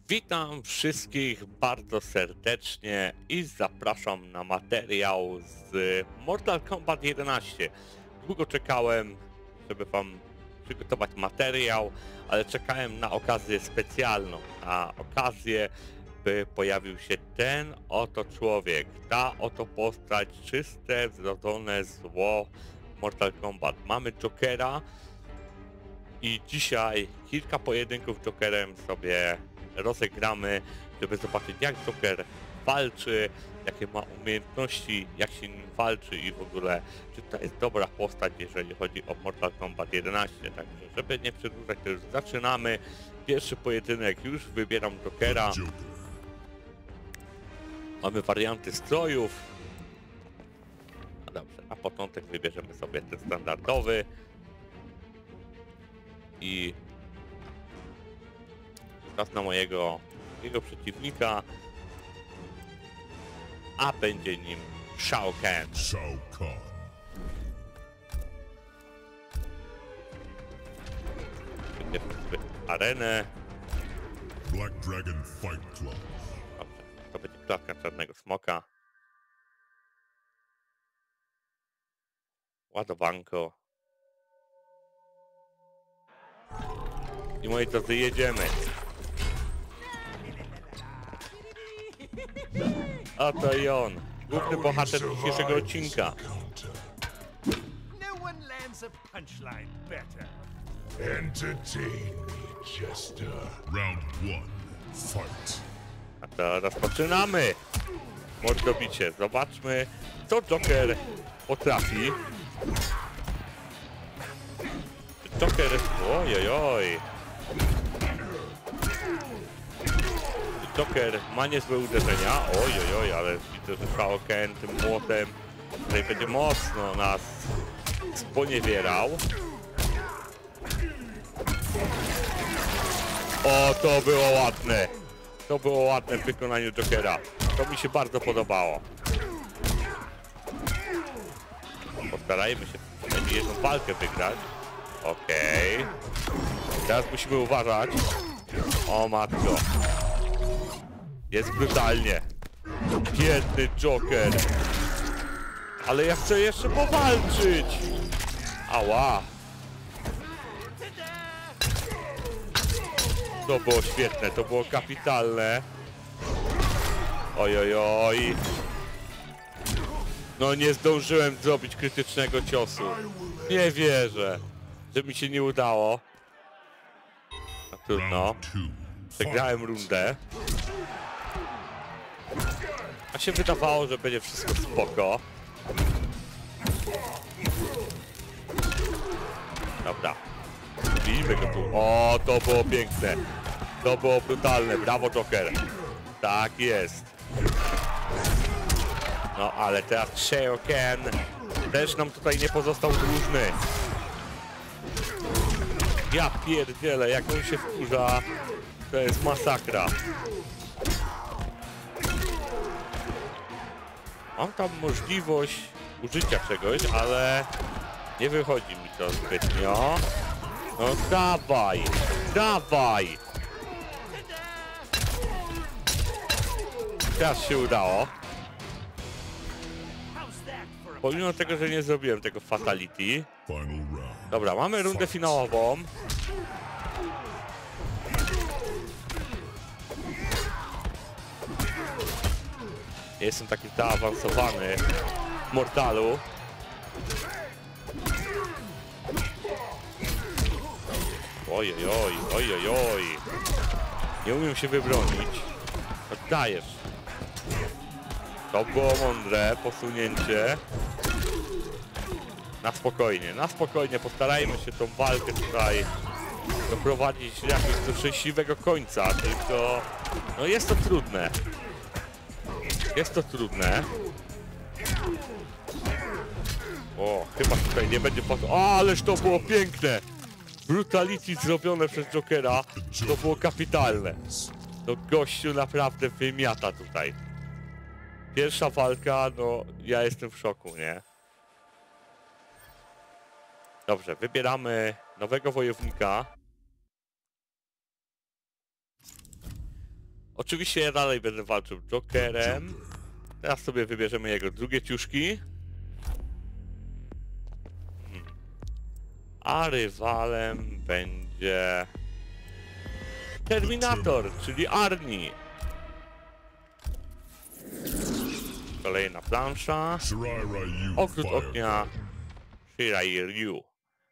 Witam wszystkich bardzo serdecznie i zapraszam na materiał z Mortal Kombat 11. Długo czekałem, żeby wam przygotować materiał, ale czekałem na okazję specjalną, na okazję, by pojawił się ten oto człowiek, ta oto postać, czyste, zrodzone zło Mortal Kombat. Mamy Jokera i dzisiaj kilka pojedynków Jokerem sobie rozegramy, żeby zobaczyć, jak Joker walczy, jakie ma umiejętności, jak się nim walczy i w ogóle, czy to jest dobra postać, jeżeli chodzi o Mortal Kombat 11. Także, żeby nie przedłużać, to już zaczynamy. Pierwszy pojedynek, już wybieram Jokera. Mamy warianty strojów. No dobrze, na początek wybierzemy sobie ten standardowy. I czas na mojego przeciwnika, a będzie nim Shao Kahn. Wybierzmy sobie arenę. Black Dragon Fight Club. Dobrze, to będzie klatka czarnego smoka. Ładowanko. I moi drodzy, jedziemy. Oto i on, główny bohater dzisiejszego odcinka. No one lands a punchline better. Entertain me, Jester. Round 1. Fight. A to rozpoczynamy. Mordobicie. Zobaczmy, co Joker potrafi. Joker... Ojojoj. Joker ma niezłe uderzenia. Ojojoj, ale widzę, że Shao Kahn tym młotem tutaj będzie mocno nas sponiewierał. O, to było ładne. To było ładne w wykonaniu Jokera. To mi się bardzo podobało. Postarajmy się przynajmniej jedną walkę wygrać. Okej. Teraz musimy uważać. O matko. Jest brutalnie. Biedny Joker. Ale ja chcę jeszcze powalczyć. Ała. To było świetne, to było kapitalne. Ojojoj. No nie zdążyłem zrobić krytycznego ciosu. Nie wierzę, że mi się nie udało. No trudno. Przegrałem rundę. A się wydawało, że będzie wszystko spoko. Dobra. Bijmy go tu. O, to było piękne. To było brutalne. Brawo, Joker. Tak jest. No, ale teraz Shao Kahn też nam tutaj nie pozostał dłużny. Ja pierdzielę, jak on się wkurza. To jest masakra. Mam tam możliwość użycia czegoś, ale nie wychodzi mi to zbytnio. No dawaj, dawaj! Teraz się udało. Pomimo tego, że nie zrobiłem tego fatality. Dobra, mamy rundę finałową. Jestem taki zaawansowany w Mortalu. Ojojoj, ojojoj. Nie umiem się wybronić. Oddajesz. To było mądre posunięcie. Na spokojnie. Postarajmy się tą walkę tutaj doprowadzić jakoś do szczęśliwego końca. Tylko, no jest to trudne. Jest to trudne. O, chyba tutaj nie będzie o, ależ to było piękne! Brutality zrobione przez Jokera, to było kapitalne. No gościu naprawdę wymiata tutaj. Pierwsza walka, no ja jestem w szoku, nie? Dobrze, wybieramy nowego wojownika. Oczywiście ja dalej będę walczył Jokerem. Teraz sobie wybierzemy jego drugie ciuszki. A rywalem będzie Terminator, czyli Arnie. Kolejna plansza. Ogród ognia Shirai Ryu.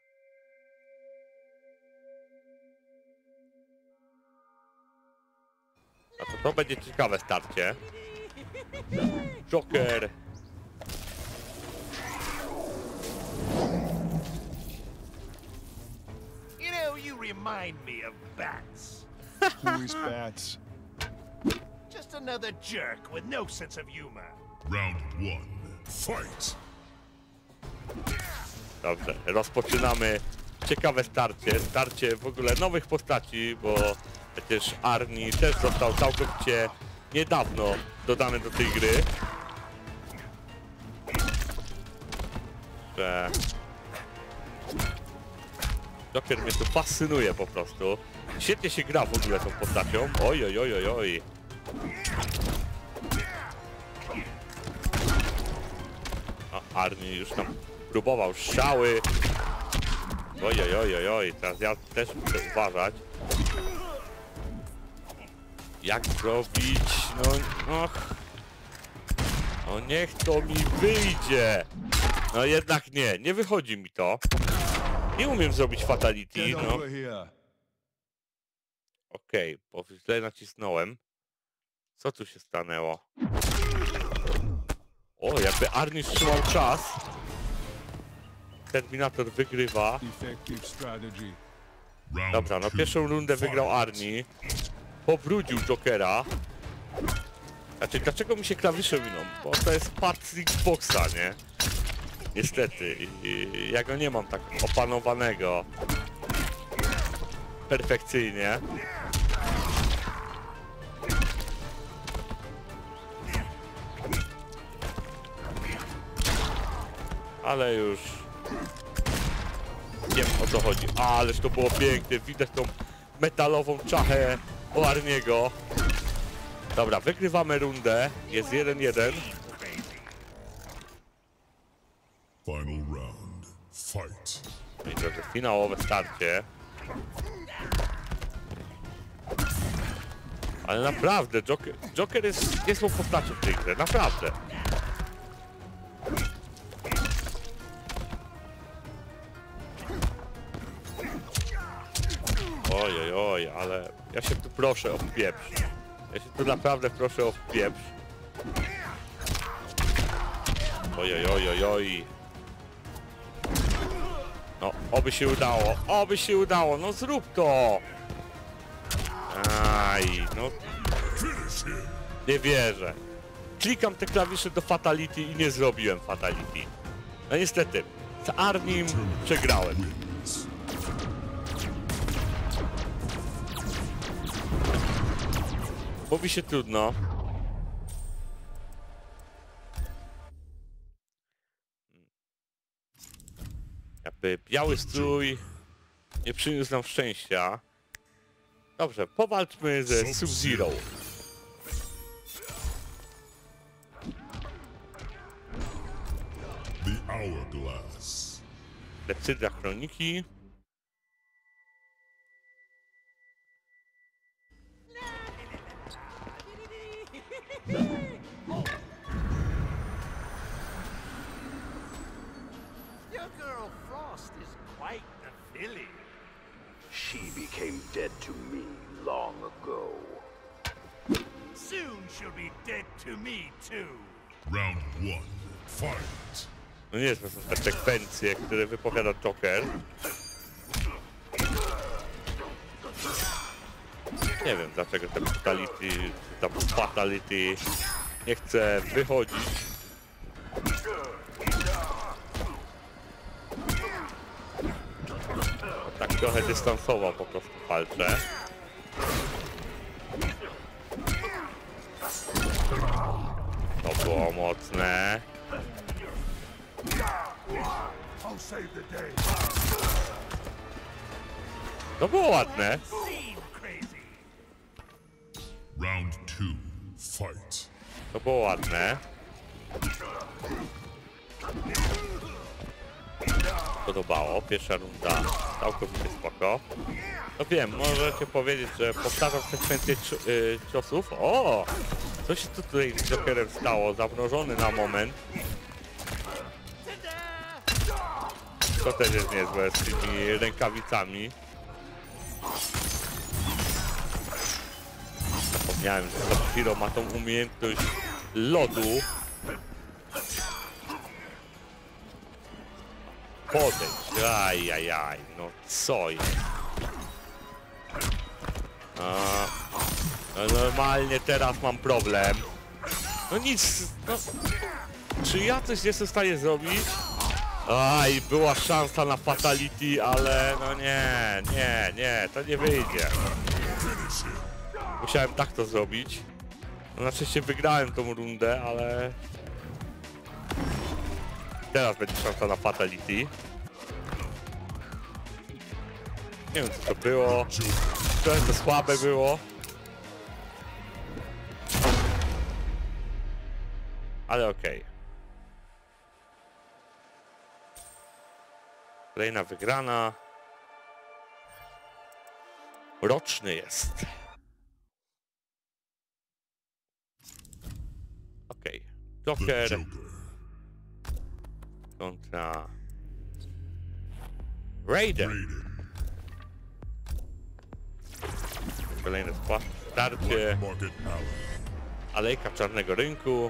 A to będzie ciekawe starcie. Joker. You know, you remind me of Bats. Who is Bats? Just another jerk with no sense of humor. Round 1. Fight! Dobrze, rozpoczynamy ciekawe starcie. Starcie w ogóle nowych postaci, bo przecież Arnie też został całkowicie niedawno dodany do tej gry. Że Joker mnie tu fascynuje po prostu. Świetnie się gra w ogóle tą postacią. Oj, oj, oj, oj, oj. A Arnie już tam próbował strzały. Oj, oj, oj, oj, oj. Teraz ja też muszę uważać. Jak zrobić? No, och. No niech to mi wyjdzie. No jednak nie, nie wychodzi mi to. Nie umiem zrobić fatality, Get no. over here. Okej, bo źle nacisnąłem. Co tu się stanęło? O, jakby Arnie wstrzymał czas. Terminator wygrywa. Effective strategy. Dobra, no pierwszą rundę wygrał Arnie. Powrócił Jokera. Znaczy, dlaczego mi się klawisze miną? Bo to jest part z Xboxa, nie? Niestety. Ja go nie mam tak opanowanego perfekcyjnie. Ale już wiem, o co chodzi. Ależ to było piękne. Widać tą metalową czachę Arniego. Dobra, wygrywamy rundę. Jest 1-1. Final round. Fight. I to jest finałowe starcie. Ale naprawdę, Joker jest niezłą postacią w tej grze. Naprawdę. Oj, oj, oj, ale ja się tu proszę o pieprz. Ja się tu naprawdę proszę o pieprz. Oj, oj, oj, oj, oj. No, oby się udało, no zrób to! Aj, no... Nie wierzę. Klikam te klawisze do fatality i nie zrobiłem fatality. No niestety, z Arnim przegrałem. Mówi się trudno. Jakby biały strój nie przyniósł nam szczęścia. Dobrze, powalczmy ze Sub-Zero. The Hourglass. Lepsydra Chroniki. Your girl Frost is quite the filly. She became dead to me long ago. Soon she'll be dead to me too. Round 1. Fight. No nie są te sekwencje, które wypowiada Joker. Nie wiem dlaczego te fatality, ta fatality nie chce wychodzić. Tak trochę dystansowo po prostu walczę. To było mocne. I'll save the day. To było ładne. Seem crazy. Round 2, fight. To było ładne. Podobało. Pierwsza runda całkowicie spoko. No wiem, możecie powiedzieć, że powtarzam sekwencję ciosów. O! Co się tutaj z Jokerem stało? Zamrożony na moment. To też jest niezłe z tymi rękawicami. Zapomniałem, że Sub-Zero ma tą umiejętność lodu. Podejdź, ajajaj, no co jest? No normalnie teraz mam problem. No nic, no. Czy ja coś jestem w stanie zrobić? Aj, była szansa na fatality, ale no nie, to nie wyjdzie. Musiałem tak to zrobić. No, na szczęście wygrałem tą rundę, ale... Teraz będzie szansa na fatality. Nie wiem co to było. Trochę to słabe było. Ale okej. Kolejna wygrana. Roczny jest. Okej. Joker kontra Raiden. Kolejne starcie. Alejka czarnego rynku.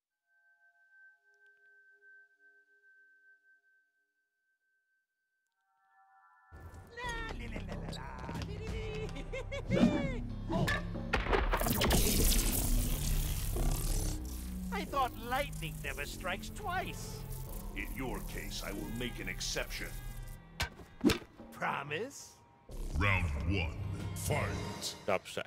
I thought lightning never strikes twice. In your case, I will make an exception. Promise? Round 1, fight. Dobrze.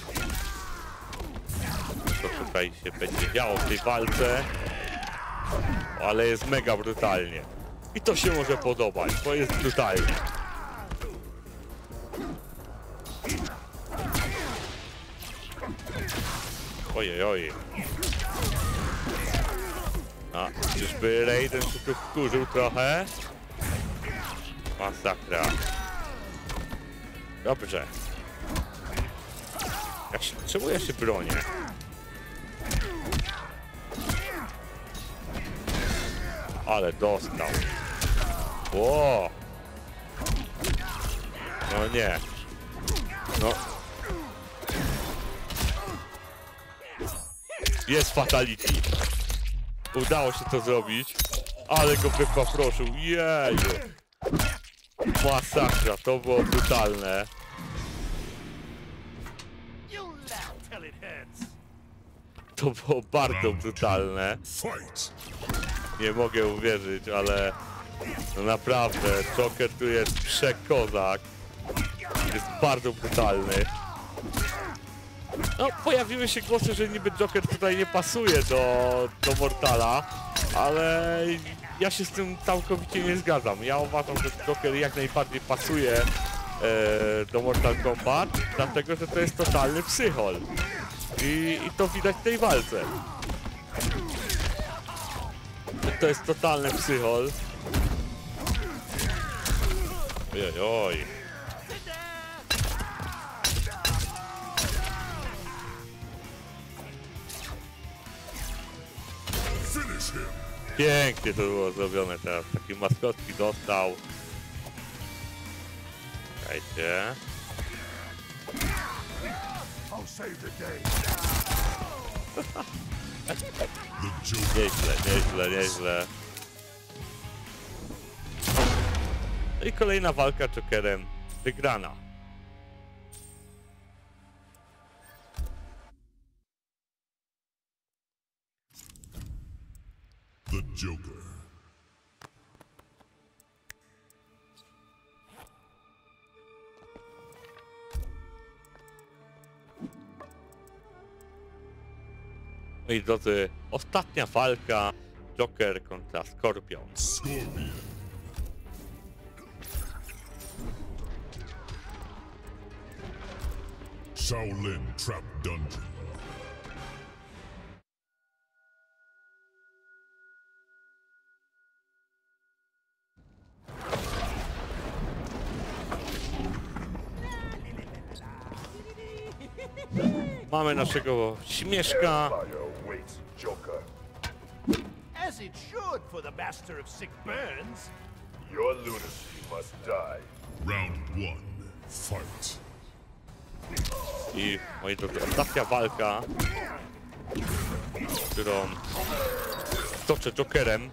Co tutaj się będzie działo w tej walce? Ale jest mega brutalnie. I to się może podobać, bo jest brutalnie. Ojej. A, czyżby Raiden się tu wkurzył trochę? Masakra. Dobrze. Czemu ja się bronię? Ale dostał. Ło! No nie. No. Jest fatality. Udało się to zrobić. Ale go wypaproszył. Jeju. Masakra, to było brutalne. To było bardzo brutalne. Nie mogę uwierzyć, ale no naprawdę, Joker tu jest przekozak. Jest bardzo brutalny. No, pojawiły się głosy, że niby Joker tutaj nie pasuje do Mortala, ale ja się z tym całkowicie nie zgadzam. Ja uważam, że Joker jak najbardziej pasuje do Mortal Kombat, dlatego że to jest totalny psychol. I to widać w tej walce. To jest totalny psychol. Oj. Pięknie to było zrobione teraz. Takie maskotki dostał. Czekajcie. Nieźle. No i kolejna walka Jokerem wygrana. The Joker. Moi drodzy, ostatnia walka Joker kontra Scorpion. Shaolin Trap Dungeon. Mamy naszego śmieszka. As it should for the master of sick burns. Your lunacy must die. Round 1. Fight. I moi drodzy, ostatnia walka, którą toczę Jokerem.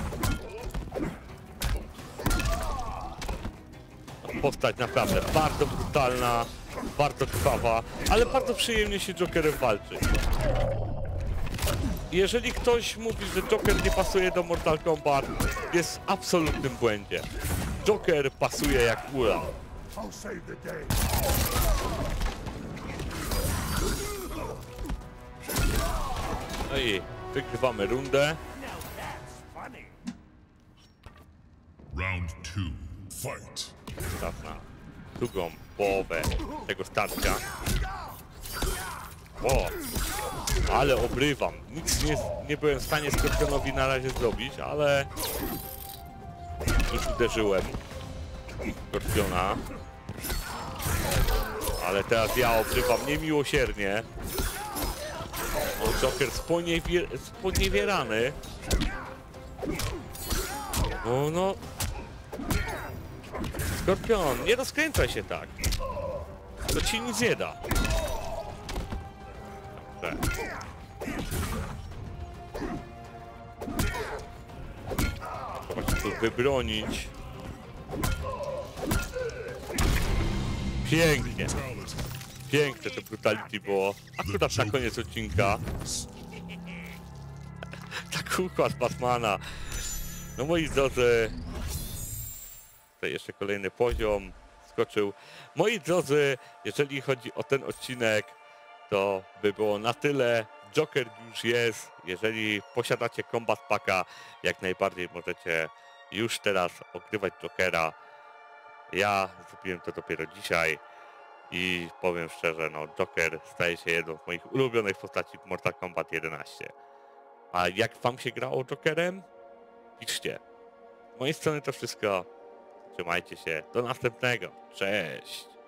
Postać naprawdę bardzo brutalna, bardzo krwawa, ale bardzo przyjemnie się Jokerem walczy. Jeżeli ktoś mówi, że Joker nie pasuje do Mortal Kombat, jest w absolutnym błędzie. Joker pasuje jak kula. I'll save the day. No i wygrywamy rundę. Now that's funny. Round 2. Fight. Czas na drugą połowę tego starcia. O! Ale obrywam. Nic nie byłem w stanie Skorpionowi na razie zrobić, ale już uderzyłem Skorpiona. Ale teraz ja obrywam niemiłosiernie. O, Joker sponiewierany. O, no. Skorpion, nie rozkręcaj się tak. To ci nic nie da. Dobrze. Trzeba się tu wybronić. Pięknie. Piękne to brutality było. Akurat na koniec odcinka. Tak układ Batmana. No moi drodzy. Tutaj jeszcze kolejny poziom skoczył. Moi drodzy, jeżeli chodzi o ten odcinek, to by było na tyle. Joker już jest. Jeżeli posiadacie Combat Packa, jak najbardziej możecie już teraz ogrywać Jokera. Ja zrobiłem to dopiero dzisiaj i powiem szczerze, no Joker staje się jedną z moich ulubionych postaci w Mortal Kombat 11. A jak wam się grało Jokerem? Piszcie. Z mojej strony to wszystko. Trzymajcie się. Do następnego. Cześć.